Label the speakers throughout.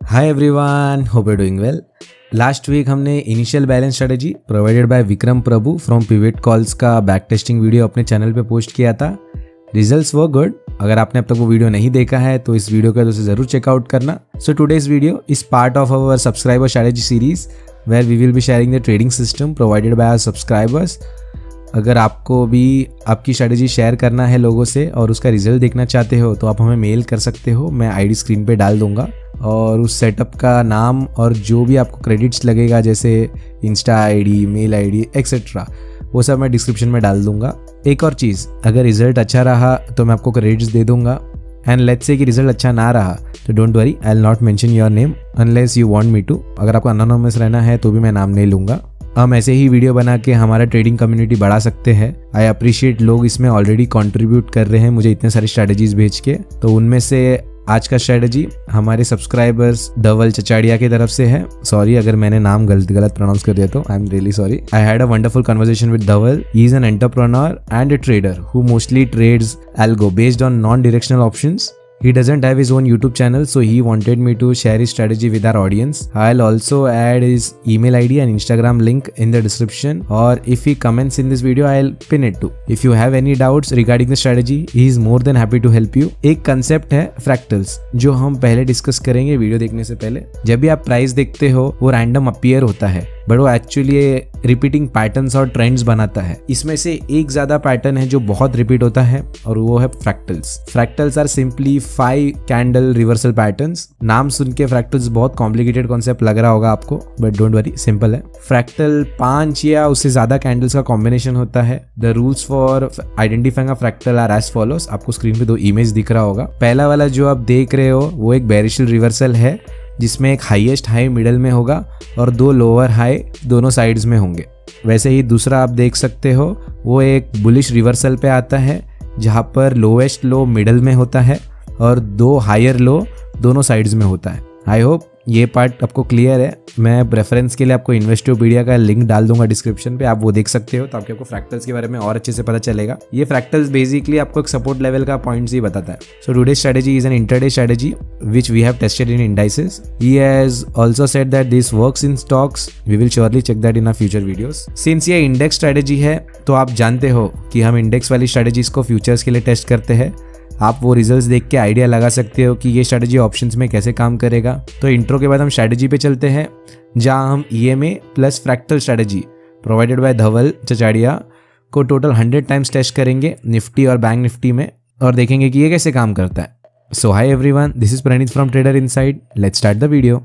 Speaker 1: Hi everyone, hope you doing well. Last week हमने initial balance strategy provided by Vikram Prabhu from pivot calls का back testing video अपने channel पे post किया था। Results वो good. अगर आपने अब तक वो वीडियो नहीं देखा है तो इस वीडियो को उसे जरूर चेकआउट करना। So today's video is part of our subscriber strategy series where we will be sharing the trading system provided by our subscribers. अगर आपको भी आपकी स्ट्रेटेजी शेयर करना है लोगों से और उसका रिजल्ट देखना चाहते हो तो आप हमें मेल कर सकते हो। मैं आईडी स्क्रीन पे डाल दूंगा और उस सेटअप का नाम और जो भी आपको क्रेडिट्स लगेगा जैसे insta ID, mail ID etcetera, वो सब मैं डिस्क्रिप्शन में डाल दूंगा। एक और चीज़, अगर रिजल्ट अच्छा रहा तो मैं आपको क्रेडिट्स दे दूंगा एंड लेट्स से कि रिजल्ट अच्छा ना रहा तो don't worry, I will not mention your name unless you want me to. अगर आपको अनोनिमस रहना है तो भी मैं नाम नहीं लूँगा। हम ऐसे ही वीडियो बना के हमारा ट्रेडिंग कम्युनिटी बढ़ा सकते हैं। आई अप्रिशिएट लोग इसमें ऑलरेडी कंट्रीब्यूट कर रहे हैं मुझे इतने सारी स्ट्रैटेजीज भेज के। तो उनमें से आज का स्ट्रैटेजी हमारे सब्सक्राइबर्स धवल चचाड़िया की तरफ से है। सॉरी अगर मैंने नाम गलत प्रोनाउंस कर दिया तो I am really sorry. I had a wonderful conversation with Dhaval. He is an entrepreneur and a trader who mostly trades algo based on non-directional options. He doesn't have his own YouTube channel, so he wanted me to share his strategy with our audience. I'll also add his email ID and Instagram link in the description, or if he comments in this video, I'll pin it too. If you have any doubts regarding the strategy, he is more than happy to help you. एक concept है fractals, जो हम पहले discuss करेंगे video देखने से पहले। जब भी आप प्राइस देखते हो वो रैंडम अपीयर होता है बट वो एक्चुअली रिपीटिंग पैटर्न्स और ट्रेंड्स बनाता है। इसमें से एक ज्यादा पैटर्न है जो बहुत रिपीट होता है और वो है fractals. Fractals are simply 5 candle reversal patterns. नाम सुन के फ्रैक्टल्स बहुत कॉम्प्लिकेटेड कॉन्सेप्ट लग रहा होगा आपको, बट डोंट वरी, सिंपल है। फ्रैक्टल 5 या उससे ज्यादा कैंडल्स का कॉम्बिनेशन होता है। The rules for identifying a fractal are as follows. आपको स्क्रीन पे 2 इमेज दिख रहा होगा। पहला वाला जो आप देख रहे हो वो एक बेरिश रिवर्सल है जिसमें एक हाईएस्ट हाई मिडल में होगा और 2 लोअर हाई दोनों साइड्स में होंगे। वैसे ही दूसरा आप देख सकते हो वो एक बुलिश रिवर्सल पे आता है जहाँ पर लोएस्ट लो मिडल में होता है और 2 हायर लो दोनों साइड्स में होता है। आई होप ये पार्ट आपको क्लियर है। मैं रेफरेंस के लिए आपको इन्वेस्टोपीडिया का लिंक डाल दूंगा डिस्क्रिप्शन पे, आप वो देख सकते हो ताकि आपको फ्रैक्टल्स के बारे में और अच्छे से पता चलेगा। ये फ्रैक्टल्स बेसिकली आपको एक सपोर्ट लेवल का पॉइंट्स ही बताता है। So today strategy is an intraday strategy which we have tested in indices. He has also said that this works in stocks. We will surely check that in our future videos. Since ये index strategy है तो आप जानते हो कि हम index वाली strategies को फ्यूचर्स के लिए टेस्ट करते हैं। आप वो रिजल्ट्स देख के आइडिया लगा सकते हो कि ये स्ट्रेटेजी ऑप्शंस में कैसे काम करेगा। तो इंट्रो के बाद हम स्ट्रेटेजी पे चलते हैं जहां हम EMA plus fractal strategy provided by Dhaval Chachadia को टोटल 100 टाइम्स टेस्ट करेंगे निफ्टी और बैंक निफ्टी में और देखेंगे कि ये कैसे काम करता है। So hi everyone, this is Praneet from trader inside. Let's start the video.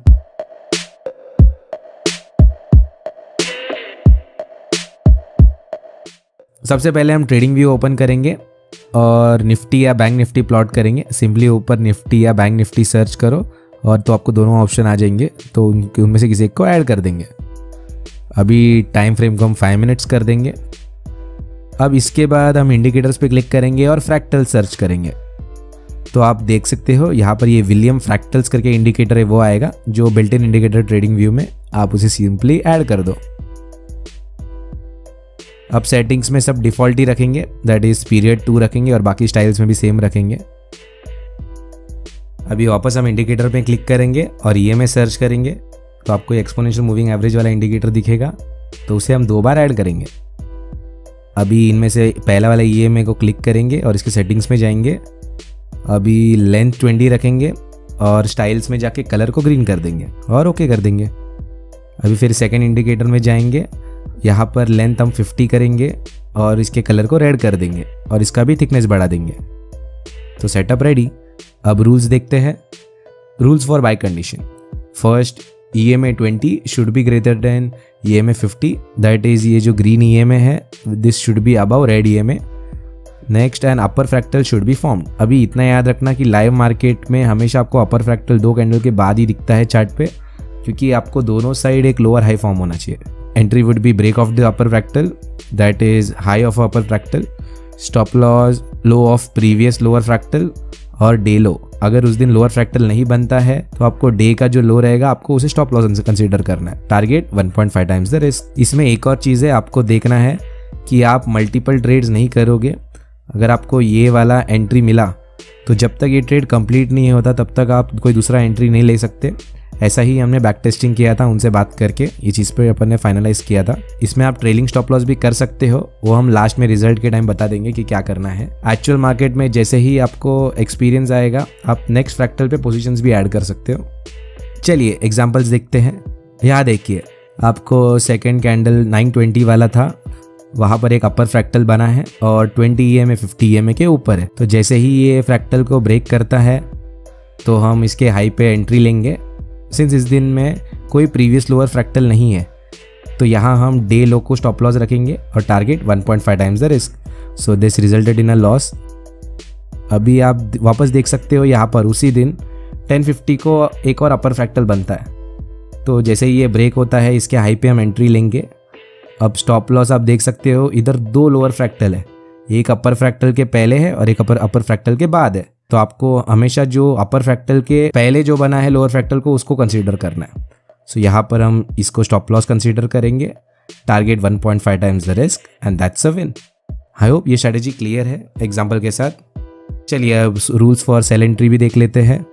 Speaker 1: सबसे पहले हम ट्रेडिंग व्यू ओपन करेंगे और निफ्टी या बैंक निफ्टी प्लॉट करेंगे। सिंपली ऊपर निफ्टी या बैंक निफ्टी सर्च करो और तो आपको दोनों ऑप्शन आ जाएंगे, तो उनमें से किसी एक को ऐड कर देंगे। अभी टाइम फ्रेम को हम 5 मिनट्स कर देंगे। अब इसके बाद हम इंडिकेटर्स पे क्लिक करेंगे और फ्रैक्टल सर्च करेंगे। तो आप देख सकते हो यहाँ पर ये विलियम फ्रैक्टल्स करके इंडिकेटर है वो आएगा जो built in indicator trading view में, आप उसे सिंपली ऐड कर दो। अब सेटिंग्स में सब डिफॉल्ट ही रखेंगे, दैट इज पीरियड 2 रखेंगे और बाकी स्टाइल्स में भी सेम रखेंगे। अभी वापस हम इंडिकेटर पे क्लिक करेंगे और EMA सर्च करेंगे तो आपको एक्सपोनेंशियल मूविंग एवरेज वाला इंडिकेटर दिखेगा, तो उसे हम 2 बार ऐड करेंगे। अभी इनमें से पहला वाला EMA को क्लिक करेंगे और इसके सेटिंग्स में जाएंगे। अभी लेंथ 20 रखेंगे और स्टाइल्स में जाके कलर को ग्रीन कर देंगे और ओके कर देंगे। अभी फिर सेकेंड इंडिकेटर में जाएंगे, यहाँ पर लेंथ हम 50 करेंगे और इसके कलर को रेड कर देंगे और इसका भी थिकनेस बढ़ा देंगे। तो सेटअप रेडी। अब रूल्स देखते हैं। Rules for buy condition. First, EMA 20 should be greater than EMA 50, that is ये जो ग्रीन EMA है this should be above red EMA। Next, and upper fractal should be formed. अभी इतना याद रखना कि लाइव मार्केट में हमेशा आपको अपर फ्रैक्टल 2 कैंडल के बाद ही दिखता है चार्ट पे, क्योंकि आपको दोनों साइड एक लोअर हाई फॉर्म होना चाहिए। Entry would be break of the upper fractal, that is high of upper fractal, stop loss low of previous lower fractal और डे लो। अगर उस दिन लोअर फ्रैक्टल नहीं बनता है तो आपको डे का जो लो रहेगा आपको उसे स्टॉप लॉस कंसीडर करना है। Target 1.5 times the risk. इसमें एक और चीज़ है, आपको देखना है कि आप मल्टीपल ट्रेड्स नहीं करोगे। अगर आपको ये वाला एंट्री मिला तो जब तक ये ट्रेड कंप्लीट नहीं होता तब तक आप कोई दूसरा एंट्री नहीं ले सकते। ऐसा ही हमने बैक टेस्टिंग किया था, उनसे बात करके ये चीज़ पे अपन ने फाइनलाइज किया था। इसमें आप ट्रेलिंग स्टॉप लॉस भी कर सकते हो, वो हम लास्ट में रिजल्ट के टाइम बता देंगे कि क्या करना है। एक्चुअल मार्केट में जैसे ही आपको एक्सपीरियंस आएगा आप नेक्स्ट फ्रैक्टल पे पोजीशंस भी ऐड कर सकते हो। चलिए एग्जांपल्स देखते हैं। यहाँ देखिए, आपको सेकेंड कैंडल 920 वाला था, वहाँ पर एक अपर फ्रैक्टल बना है और 20 EMA 50 EMA के ऊपर है। तो जैसे ही ये फ्रैक्टल को ब्रेक करता है तो हम इसके हाई पे एंट्री लेंगे। सिंस इस दिन में कोई प्रीवियस लोअर फ्रैक्टल नहीं है तो यहाँ हम डे लो को स्टॉप लॉस रखेंगे और target 1.5 times the risk. So this resulted in a loss. अभी आप वापस देख सकते हो, यहाँ पर उसी दिन 1050 को एक और अपर फ्रैक्टल बनता है। तो जैसे ही ये ब्रेक होता है इसके हाई पे हम एंट्री लेंगे। अब स्टॉप लॉस आप देख सकते हो, इधर 2 लोअर फ्रैक्टल है, एक अपर फ्रैक्टल के पहले है और एक अपर फ्रैक्टल के बाद है। तो आपको हमेशा जो अपर फ्रैक्टल के पहले जो बना है लोअर फ्रैक्टल को उसको कंसीडर करना है। सो यहाँ पर हम इसको स्टॉप लॉस कंसीडर करेंगे, target 1.5 times the risk and that's a win. I hope ये स्ट्रेटेजी क्लियर है एग्जाम्पल के साथ। चलिए अब रूल्स फॉर सेल एंट्री भी देख लेते हैं।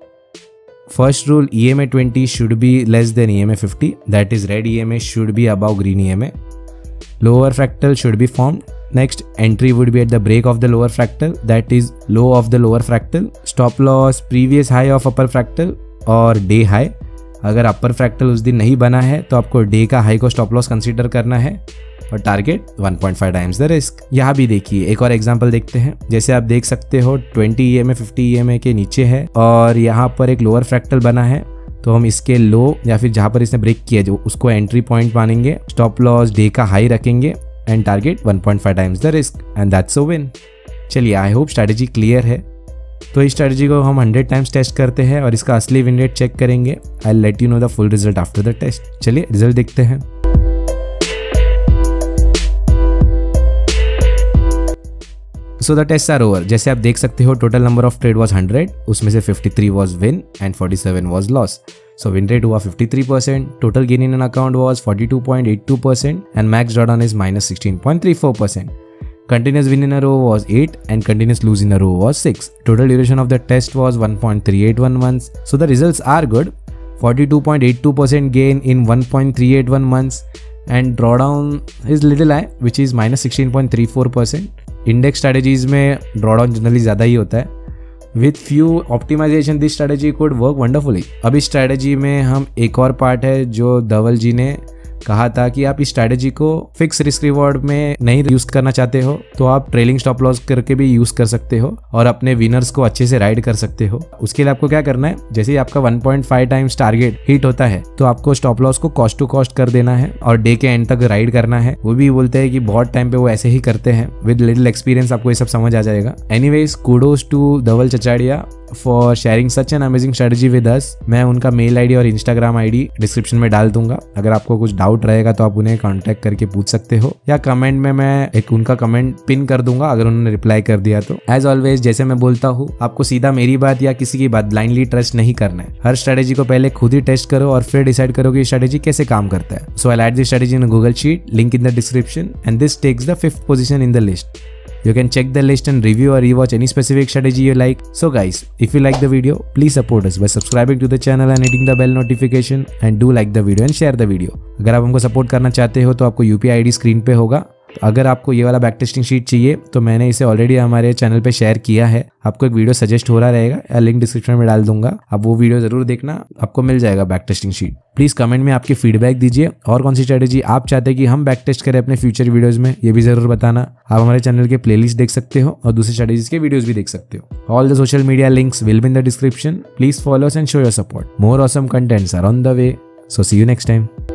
Speaker 1: First rule, EMA 20 should be less than EMA 50, that is red EMA should be above green EMA. Lower fractal should be formed. Next, entry would be at the break of the lower fractal, that is low of the lower fractal. Stop loss previous high of upper fractal और day high. अगर अपर fractal उस दिन नहीं बना है तो आपको day का हाई को स्टॉप लॉस कंसीडर करना है और टारगेट 1.5 टाइम्स द रिस्क। यहाँ भी देखिए एक और एग्जांपल देखते हैं। जैसे आप देख सकते हो 20 EMA 50 EMA के नीचे है और यहाँ पर एक लोअर फ्रैक्टल बना है, तो हम इसके लो या फिर जहाँ पर इसने ब्रेक किया जो उसको एंट्री पॉइंट मानेंगे, स्टॉप लॉस डे का हाई रखेंगे and target 1.5 times the risk and that's a win. चलिए आई होप स्ट्रैटेजी क्लियर है। तो इस स्ट्रैटेजी को हम 100 टाइम्स टेस्ट करते हैं और इसका असली विन रेट चेक करेंगे। I will let you know the full result after the test. चलिए रिजल्ट देखते हैं। So the test are over. जैसे आप देख सकते हो total number of trade was 100, उसमें से 53 वॉज विन एंड 47 was loss. So win rate हुआ 53%, total gain in an account was 42.82% and max drawdown is -16.34%. Continuous win in a row was 8 and continuous lose in a row was 6. Total duration of the test was 1.381 months. So the results are good. 42.82% gain in 1.381 months and drawdown is little high which is -16.34%. Index strategies में drawdown generally ज़्यादा ही होता है. With few optimization this strategy could work wonderfully. अब इस strategy में हम एक और पार्ट है जो धवल जी ने कहा था कि आप इस स्ट्रैटेजी को फिक्स रिस्क रिवॉर्ड में नहीं यूज करना चाहते हो तो आप ट्रेलिंग स्टॉप लॉस करके भी यूज कर सकते हो और अपने विनर्स को अच्छे से राइड कर सकते हो। उसके लिए आपको क्या करना है, जैसे ही आपका 1.5 टाइम्स टारगेट हिट होता है तो आपको स्टॉप लॉस को कॉस्ट टू कॉस्ट कर देना है और डे के एंड तक राइड करना है। वो भी बोलते हैं कि बहुत टाइम पे वो ऐसे ही करते हैं। विद लिटिल एक्सपीरियंस आपको ये सब समझ आ जाएगा। Anyways kudos to Dhaval Chachadia for sharing such an amazing strategy with us. मैं उनका मेल आईडी और इंस्टाग्राम आईडी डिस्क्रिप्शन में डाल दूंगा। अगर आपको कुछ डाउट रहेगा तो आप उन्हें कांटेक्ट करके पूछ सकते हो या कमेंट में मैं एक उनका कमेंट पिन कर दूंगा अगर उन्होंने रिप्लाई कर दिया तो। एज ऑलवेज जैसे मैं बोलता हूँ, आपको सीधा मेरी बात या किसी की बात ब्लाइंडली ट्रस्ट नहीं करना है। हर स्ट्रेटेजी को पहले खुद ही टेस्ट करो और फिर डिसाइड करो कि स्ट्रेटेजी कैसे काम करता है। So I add this strategy in Google sheet, link in the description and this takes the 5th position in the list. You can check the list and review or rewatch any specific strategy you like. So guys, if you like the video, please support us by subscribing to the channel and hitting the bell notification and do like the video and share the video. अगर आप हमको support करना चाहते हो तो आपको UPI ID screen पे होगा। अगर आपको ये वाला बैक टेस्टिंग शीट चाहिए तो मैंने इसे ऑलरेडी हमारे चैनल पे शेयर किया है। आपको एक वीडियो सजेस्ट हो रहा रहेगा या लिंक डिस्क्रिप्शन में डाल दूंगा, आप वो वीडियो जरूर देखना, आपको मिल जाएगा back testing sheet. Please comment में आपकी फीडबैक दीजिए और कौन सी स्ट्रेटेजी आप चाहते हैं कि हम बैक टेस्ट करें अपने फ्यूचर वीडियोज में, ये भी जरूर बताना। आप हमारे चैनल के प्लेलिस्ट देख सकते हो और दूसरी स्ट्रेटेजीज के वीडियोज भी देख सकते हो। All the social media links will be in the description. Please follow us and show your support. More awesome contents are on the way. So see you next time.